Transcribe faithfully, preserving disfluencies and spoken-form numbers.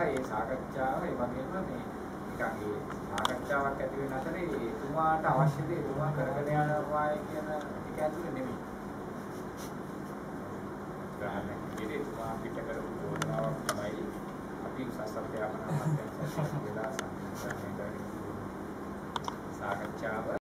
ඒ සාකච්ඡාව ඒ වගේම මේ නිකන් ඒ සාකච්ඡාවක් ඇති වෙන අතරේ එතුමාට අවශ්‍ය දේ එතුමා කරගෙන යනවා කියන එක ඇතුලේ නෙමෙයි. ගානේ එතුමා පිට කරපු යෝජනාවක් තමයි අපි උසස් අධ්‍යාපන අමාත්‍යාංශයෙන් වෙලා සාකච්ඡාව